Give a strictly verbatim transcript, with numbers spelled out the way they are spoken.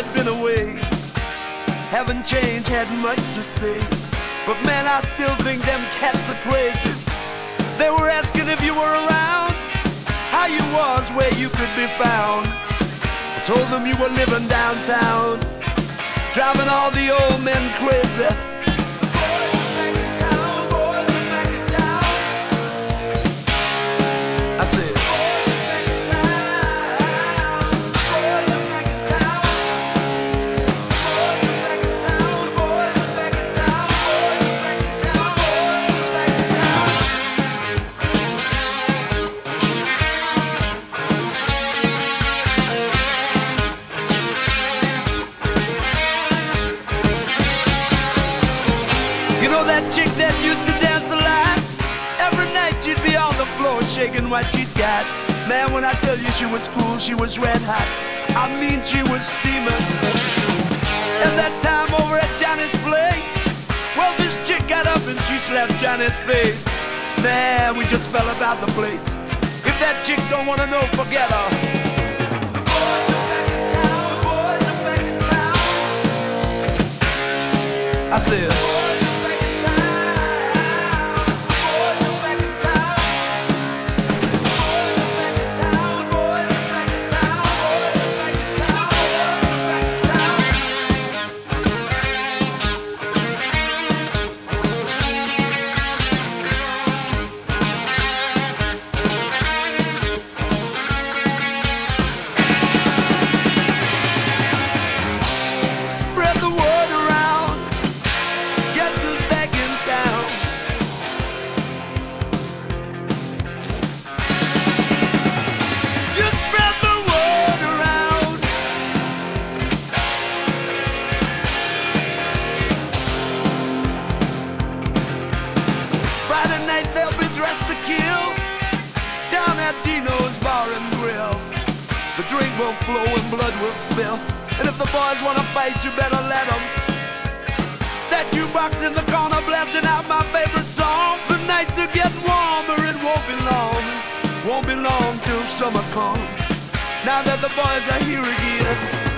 had been away, haven't changed, hadn't much to say. But man, I still think them cats are crazy. They were asking if you were around, how you was, where you could be found. I told them you were living downtown, driving all the old men crazy. I said, that chick that used to dance a lot, every night she'd be on the floor shaking what she'd got. Man, when I tell you she was cool, she was red hot. I mean, she was steaming. And that time over at Johnny's place, well, this chick got up and she slapped Johnny's face. Man, we just fell about the place. If that chick don't wanna know, forget her. Boys are back in town, boys are back in town. I said, they'll be dressed to kill down at Dino's Bar and Grill. The drink will flow and blood will spill, and if the boys wanna fight, you better let them. That jukebox in the corner blasting out my favorite song. The nights are getting warmer, it won't be long, won't be long till summer comes. Now that the boys are here again,